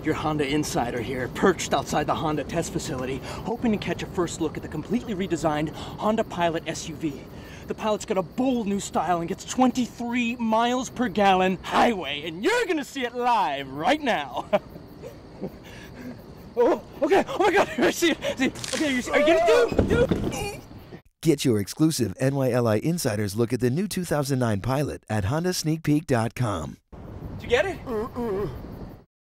Your Honda Insider here, perched outside the Honda test facility, hoping to catch a first look at the completely redesigned Honda Pilot SUV. The Pilot's got a bold new style and gets 23 miles per gallon highway, and you're gonna see it live right now. Oh, okay, oh my God, I see it, okay, are you gonna do? Get your exclusive NYLI Insider's look at the new 2009 Pilot at HondaSneakPeek.com. Did you get it?